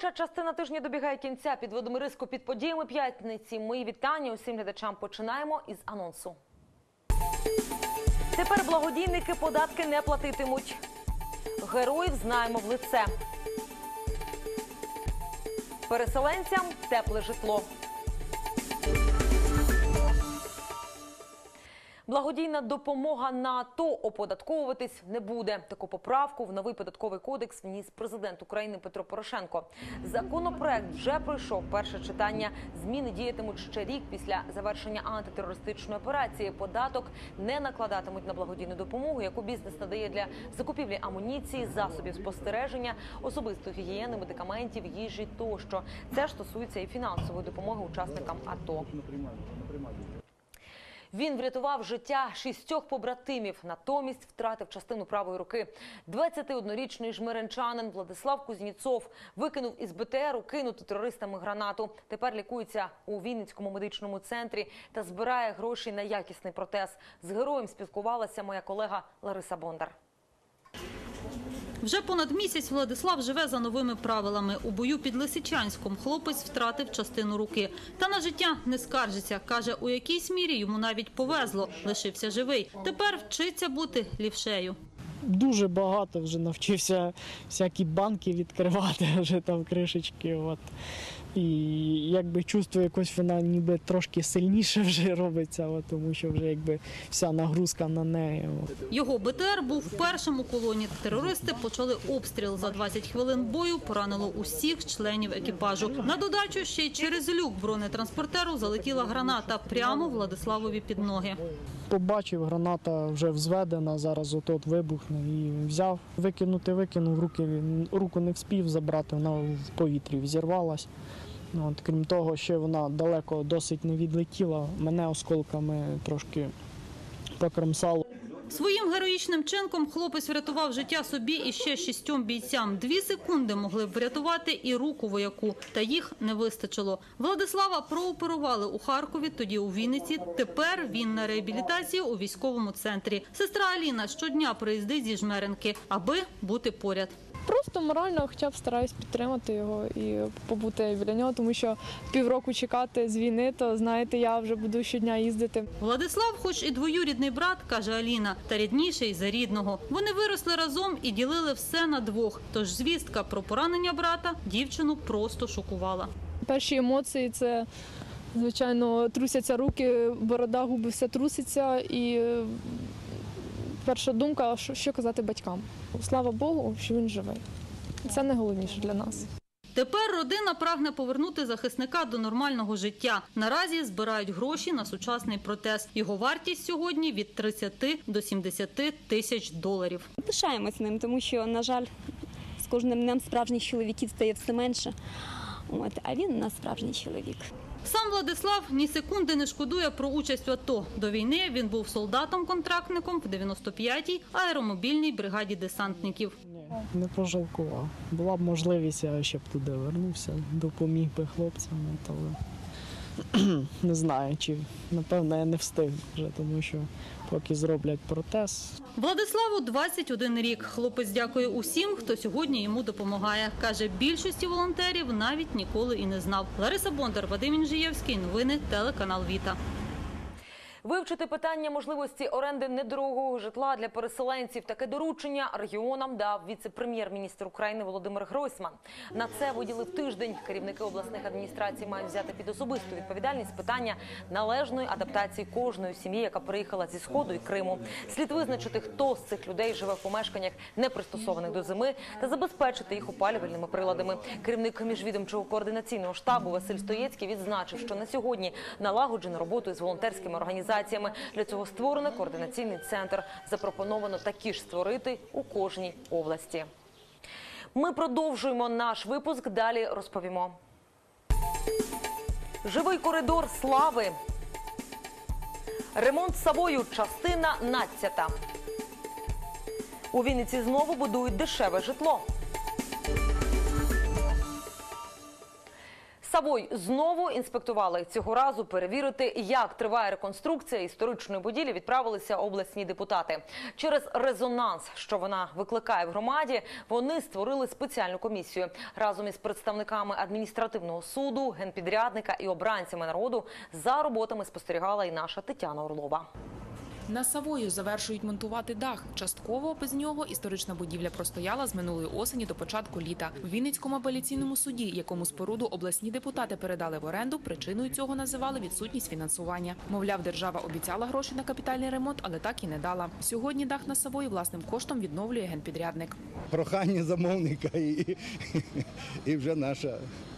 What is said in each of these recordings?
Робоча частина тижня добігає кінця. Підводимо риску під подіями п'ятниці. Мої вітання усім глядачам. Починаємо із анонсу. Тепер благодійники податки не платитимуть. Героїв знаємо в лице. Переселенцям тепле житло. Благодійна допомога на АТО оподатковуватись не буде. Таку поправку в новий податковий кодекс вніс президент України Петро Порошенко. Законопроект вже пройшов перше читання. Зміни діятимуть ще рік після завершення антитерористичної операції. Податок не накладатимуть на благодійну допомогу, яку бізнес надає для закупівлі амуніції, засобів спостереження, особистої гігієни, медикаментів, їжі тощо. Це ж стосується і фінансової допомоги учасникам АТО. Він врятував життя 6 побратимів, натомість втратив частину правої руки. 21-річний жмеринчанин Владислав Кузнєцов викинув із БТРу кинуту терористами гранату. Тепер лікується у Вінницькому медичному центрі та збирає гроші на якісний протез. З героєм спілкувалася моя колега Лариса Бондар. Вже понад місяць Владислав живе за новими правилами. У бою під Лисичанськом хлопець втратив частину руки. Та на життя не скаржиться. Каже, у якійсь мірі йому навіть повезло. Лишився живий. Тепер вчиться бути лівшею. Дуже багато вже навчився всякі банки відкривати, вже там кришечки. І якби чувствую, якось вона ніби трошки сильніше вже робиться, тому що вже якби вся нагрузка на неї. Його БТР був першим у колоні. Терористи почали обстріл. За 20 хвилин бою поранило усіх членів екіпажу. На додачу ще й через люк бронетранспортеру залетіла граната прямо Владиславові під ноги. Побачив, граната вже взведена, зараз от вибухне і взяв. Викинув, руку не вспів забрати, вона в повітрі взірвалась. Крім того, ще вона далеко досить не відлетіла, мене осколками трошки покромсало. Своїм героїчним чинком хлопець врятував життя собі і ще 6 бійцям. 2 секунди могли б врятувати і руку вояку, та їх не вистачило. Владислава прооперували у Харкові, тоді у Вінниці. Тепер він на реабілітації у військовому центрі. Сестра Аліна щодня приїздить зі Жмеринки, аби бути поряд. Просто морально хоча б стараюсь підтримати його і побути біля нього, тому що півроку чекати з війни, то, знаєте, я вже буду щодня їздити. Владислав, хоч і двоюрідний брат, каже Аліна, та рідніший за рідного. Вони виросли разом і ділили все на двох. Тож звістка про поранення брата дівчину просто шокувала. Перші емоції – це, звичайно, трусяться руки, борода, губи, все труситься і перша думка, що казати батькам. Слава Богу, що він живий. Це найголовніше для нас. Тепер родина прагне повернути захисника до нормального життя. Наразі збирають гроші на сучасний протез. Його вартість сьогодні від 30 до 70 тисяч доларів. Пишаємось ним, тому що, на жаль, з кожним днем справжніх чоловіків стає все менше. А він у нас справжній чоловік. Сам Владислав ні секунди не шкодує про участь в АТО. До війни він був солдатом-контрактником в 95-й аеромобільній бригаді десантників. Не пожалкував. Була б можливість, я ще б туди вернувся, допоміг би хлопцям. Але не знаю, чи, напевно, я не встиг вже, тому що поки зроблять протез. Владиславу 21 рік. Хлопець дякує усім, хто сьогодні йому допомагає. Каже, більшості волонтерів навіть ніколи і не знав. Лариса Бондар, Вадим Інжиєвський. Новини, телеканал Віта. Вивчити питання можливості оренди недорогого житла для переселенців. Таке доручення регіонам дав віце-прем'єр-міністр України Володимир Гройсман. На це виділив тиждень. Керівники обласних адміністрацій мають взяти під особисту відповідальність питання належної адаптації кожної сім'ї, яка приїхала зі Сходу і Криму. Слід визначити, хто з цих людей живе в помешканнях, не пристосованих до зими, та забезпечити їх опалювальними приладами. Керівник міжвідомчого координаційного штабу Василь Стоєцький відзначив, що на сьогодні налагоджено роботу із волонтерськими організаціями. Для цього створено координаційний центр. Запропоновано такі ж створити у кожній області. Ми продовжуємо наш випуск. Далі розповімо. Живий коридор слави. Ремонт Савою. Частина 12. У Вінниці знову будують дешеве житло. Савой знову інспектували. Цього разу перевірити, як триває реконструкція історичної будівлі, відправилися обласні депутати. Через резонанс, що вона викликає в громаді, вони створили спеціальну комісію. Разом із представниками адміністративного суду, генпідрядника і обранцями народу за роботами спостерігала і наша Тетяна Орлова. На Савою завершують монтувати дах. Частково без нього історична будівля простояла з минулої осені до початку літа. У Вінницькому апеляційному суді, якому споруду обласні депутати передали в оренду, причиною цього називали відсутність фінансування. Мовляв, держава обіцяла гроші на капітальний ремонт, але так і не дала. Сьогодні дах на Савої власним коштом відновлює генпідрядник. Прохання замовника і вже наша.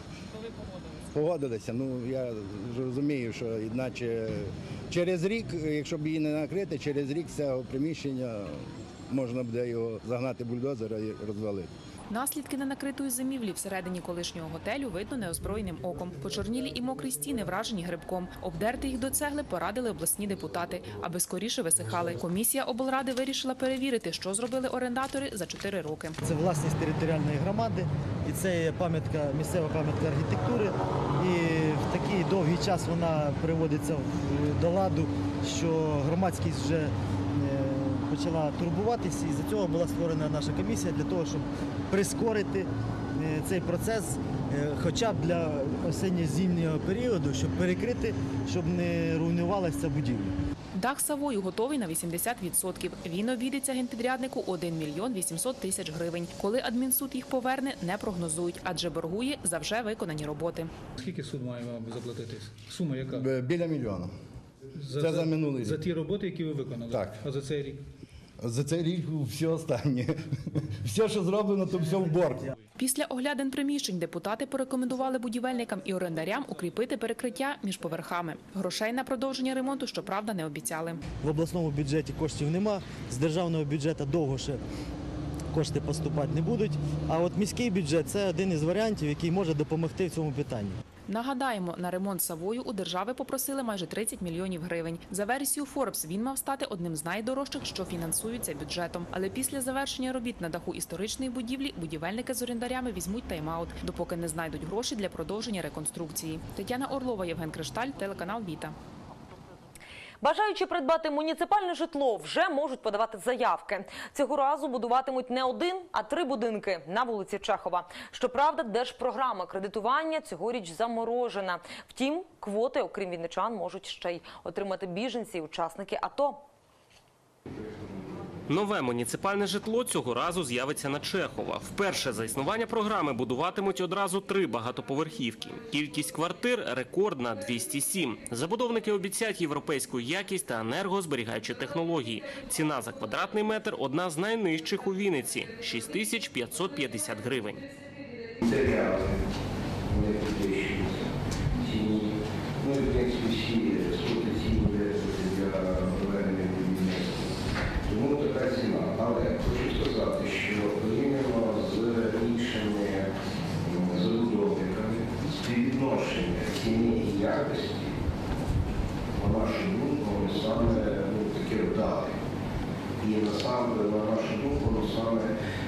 Погодилися. Ну, я розумію, що іначе через рік, якщо б її не накрити, через рік з цього приміщення можна буде його загнати бульдозера і розвалити. Наслідки ненакритої зимівлі всередині колишнього готелю видно неозброєним оком. Почорнілі і мокрі стіни вражені грибком. Обдерти їх до цегли порадили обласні депутати, аби скоріше висихали. Комісія облради вирішила перевірити, що зробили орендатори за 4 роки. Це власність територіальної громади, і це є місцева пам'ятка архітектури. І в такий довгий час вона приводиться до ладу, що громадськість вже почала турбуватися, і за цього була створена наша комісія для того, щоб прискорити цей процес, хоча б для осінньо-зимнього періоду, щоб перекрити, щоб не руйнувалася ця будівля. Дах Савою готовий на 80%. Він обійдеться генпідряднику 1 мільйон 800 тисяч гривень. Коли адмінсуд їх поверне, не прогнозують, адже боргує за вже виконані роботи. Скільки суд має вам заплатити? Сума яка? Біля мільйона. Це за минулий рік. За ті роботи, які ви виконали? Так. А за цей рік? За цей рік все останнє. Все, що зроблено, то все в борг. Після оглядин приміщень депутати порекомендували будівельникам і орендарям укріпити перекриття між поверхами. Грошей на продовження ремонту, щоправда, не обіцяли. В обласному бюджеті коштів нема, з державного бюджету довго ще кошти поступати не будуть. А от міський бюджет – це один із варіантів, який може допомогти в цьому питанні. Нагадаємо, на ремонт Савою у держави попросили майже 30 мільйонів гривень. За версією Forbes, він мав стати одним з найдорожчих, що фінансуються бюджетом. Але після завершення робіт на даху історичної будівлі будівельники з орендарями візьмуть тайм-аут, допоки не знайдуть гроші для продовження реконструкції. Тетяна Орлова, Євген Кришталь, телеканал Віта. Бажаючи придбати муніципальне житло вже можуть подавати заявки. Цього разу будуватимуть не 1, а 3 будинки на вулиці Чехова. Щоправда, держпрограма кредитування цьогоріч заморожена. Втім, квоти, окрім вінничан, можуть ще й отримати біженці і учасники АТО. Нове муніципальне житло цього разу з'явиться на Чехова. Вперше за існування програми будуватимуть одразу 3 багатоповерхівки. Кількість квартир рекордна – 207. Забудовники обіцяють європейську якість та енергозберігаючі технології. Ціна за квадратний метр – одна з найнижчих у Вінниці – 6550 гривень. Це реально не підвищується ціні. Ну і в принципі всі експлуатаційні витрати для проведення будівництва. Тому така ціна. Але хочу сказати, що порівняно з іншими забудовниками співвідношення ціни і якості, на нашу думку, саме таке вдале. І насамперед, на нашу думку, саме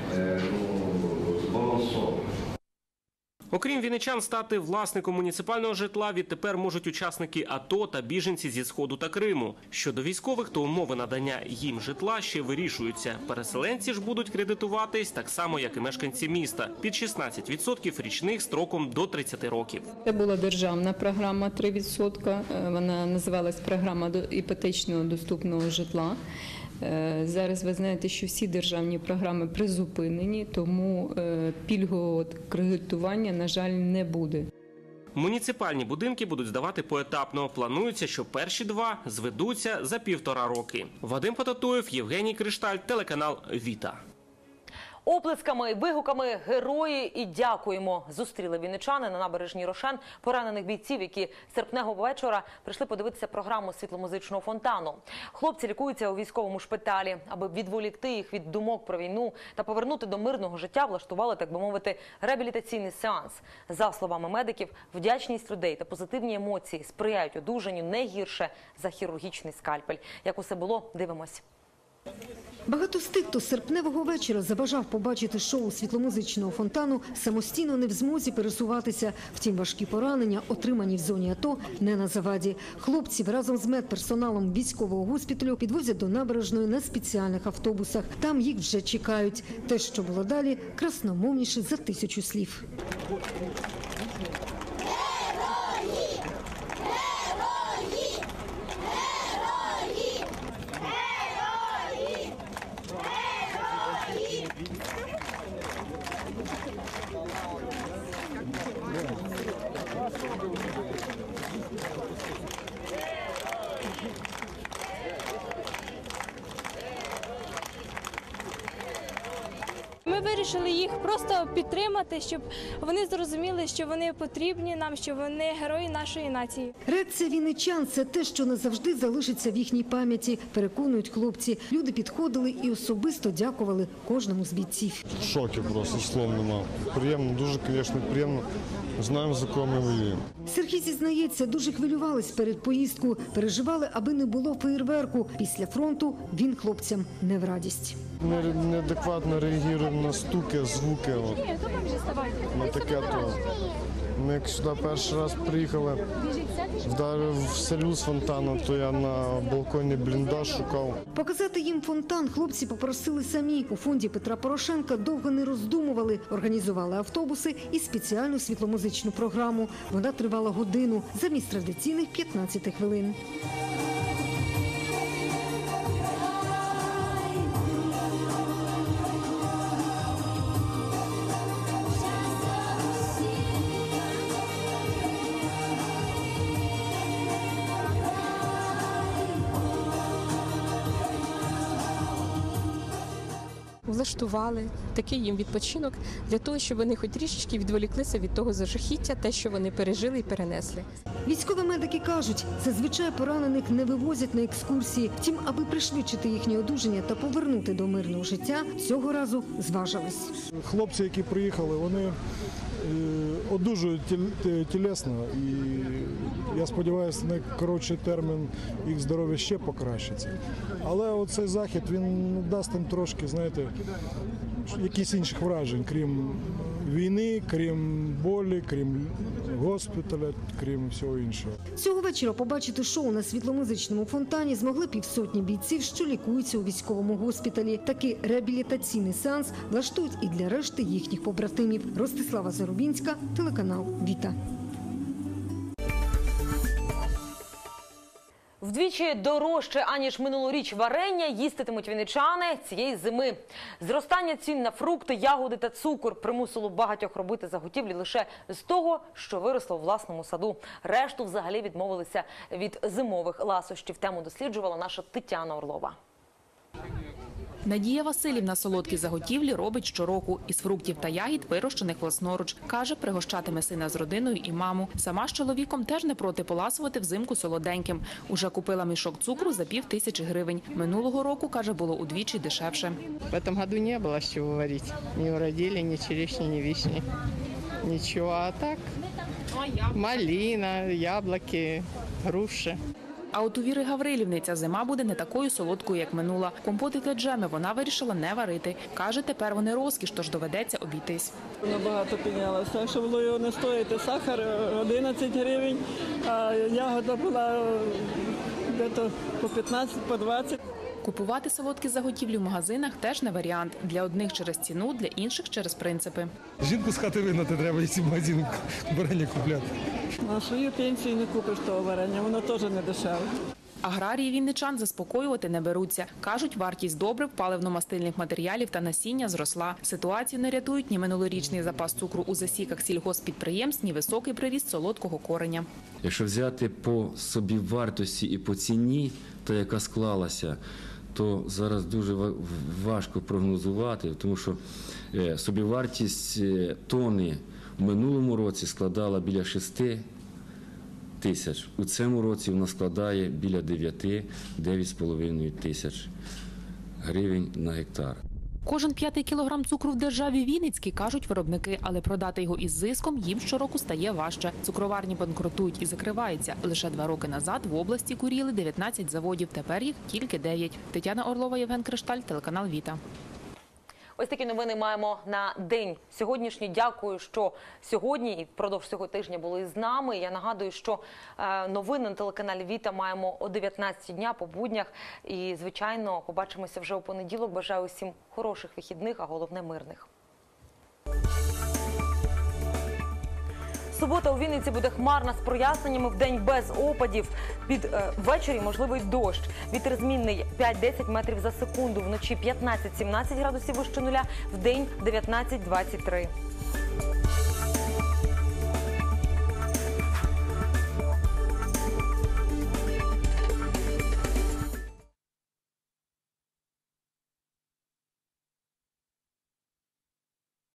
збалансоване. Окрім вінничан, стати власником муніципального житла відтепер можуть учасники АТО та біженці зі Сходу та Криму. Щодо військових, то умови надання їм житла ще вирішуються. Переселенці ж будуть кредитуватись так само, як і мешканці міста, під 16% річних строком до 30 років. Це була державна програма 3%, вона називалась програма іпотечного доступного житла. Зараз ви знаєте, що всі державні програми призупинені, тому пільгового кредитування, на жаль, не буде. Муніципальні будинки будуть здавати поетапно. Планується, що перші 2 зведуться за 1,5 роки. Вадим Потатуєв, Євгеній Кришталь, телеканал Віта. Оплесками, вигуками «Герої» і «Дякуємо» зустріли вінничани на набережній Рошен поранених бійців, які серпневого вечора прийшли подивитися програму світломузичного фонтану. Хлопці лікуються у військовому шпиталі. Аби відволікти їх від думок про війну та повернути до мирного життя, влаштували, так би мовити, реабілітаційний сеанс. За словами медиків, вдячність людей та позитивні емоції сприяють одужанню не гірше за хірургічний скальпель. Як усе було, дивимось. Багато з тих, хто серпневого вечора забажав побачити шоу світломузичного фонтану, самостійно не в змозі пересуватися. Втім, важкі поранення, отримані в зоні АТО, не на заваді. Хлопців разом з медперсоналом військового госпіталю підвозять до набережної на спеціальних автобусах. Там їх вже чекають. Те, що було далі, красномовніше за 1000 слів. Ми вирішили їх просто підтримати, щоб вони зрозуміли, що вони потрібні нам, що вони герої нашої нації. Реакція вінничан – це те, що назавжди залишиться в їхній пам'яті, переконують хлопці. Люди підходили і особисто дякували кожному з бійців. В шокі просто, слов нема. Приємно, дуже, звісно, приємно. Знаємо, за кого ми воюємо. Сергій зізнається, дуже хвилювались перед поїздкою. Переживали, аби не було феєрверку. Після фронту він хлопцям не в радість. Неадекватно реагуємо на стуки, звуки. На таке то. Ми як сюди перший раз приїхали, вдарив салют з фонтану, то я на балконі бліндаж шукав. Показати їм фонтан хлопці попросили самі. У фонді Петра Порошенка довго не роздумували. Організували автобуси і спеціальну світломузичну програму. Вона тривала годину, замість традиційних 15 хвилин. Влаштували такий їм відпочинок для того, щоб вони хоч трішечки відволіклися від того жахіття, те, що вони пережили і перенесли. Військові медики кажуть, зазвичай поранених не вивозять на екскурсії. Втім, аби пришвидшити їхнє одужання та повернути до мирного життя, цього разу зважились. Хлопці, які приїхали, вони одужують тілесно. І я сподіваюся, на коротший термін їх здоров'я ще покращиться. Але оцей захід, він дасть їм трошки, знаєте, якісь інших вражень, крім війни, крім болі, крім госпіталя, крім всього іншого. Цього вечора побачити шоу на світломузичному фонтані змогли 500 бійців, що лікуються у військовому госпіталі. Такий реабілітаційний сеанс влаштують і для решти їхніх побратимів. Ростислава Зарубінська, телеканал «Віта». Вдвічі дорожче, аніж минулоріч варення, їстимуть вінничани цієї зими. Зростання цін на фрукти, ягоди та цукор примусило багатьох робити заготівлі лише з того, що виросло у власному саду. Решту взагалі відмовилися від зимових ласощів. Тему досліджувала наша Тетяна Орлова. Надія Василівна солодкі заготівлі робить щороку. Із фруктів та ягід, вирощених власноруч. Каже, пригощатиме сина з родиною і маму. Сама з чоловіком теж не проти поласувати взимку солоденьким. Уже купила мішок цукру за 5000 гривень. Минулого року, каже, було удвічі дешевше. В цьому році не було з чого варити. Ні уродили, ні черешні, ні вишні. Нічого, а так малина, яблуки, груші. А от у Віри Гаврилівни ця зима буде не такою солодкою, як минула. Компоти та джеми вона вирішила не варити. Каже, тепер вони розкіш, тож доведеться обійтись. Набагато піднялося. Так що було його не стоїти. Сахар 11 гривень, а ягода була десь по 15, по 20. Купувати солодкі заготівлі в магазинах теж не варіант. Для одних через ціну, для інших через принципи. Жінку з хати вигнати треба, якщо в магазин варення купляти. На свою пенсію не купиш того варення, воно теж не дешеве. Аграрії вінничан заспокоювати не беруться. Кажуть, вартість добрив, паливно-мастильних матеріалів та насіння зросла. Ситуацію не рятують ні минулорічний запас цукру у засіках сільгосппідприємств, ні високий приріст солодкого кореня. Якщо взяти по собівартості і по ціні, та яка склалася, то зараз дуже важко прогнозувати, тому що собівартість тони в минулому році складала біля 6 тисяч. У цьому році вона складає біля 9-9,5 тисяч гривень на гектар. Кожен 5-й кілограм цукру в державі Вінницькій, кажуть виробники, але продати його із зиском їм щороку стає важче. Цукроварні банкрутують і закриваються. Лише 2 роки назад в області куріли 19 заводів, тепер їх тільки 9. Тетяна Орлова, Євген Кришталь, телеканал «Віта». Ось такі новини маємо на день сьогоднішній. Дякую, що сьогодні і впродовж цього тижня були з нами. Я нагадую, що новини на телеканалі «Віта» маємо о 19 дня по буднях. І, звичайно, побачимося вже у понеділок. Бажаю усім хороших вихідних, а головне мирних. Субота у Вінниці буде хмарна з проясненнями, вдень без опадів. Ввечері можливий дощ. Вітер змінний 5-10 метрів за секунду, вночі 15-17 градусів вище нуля, вдень 19-23.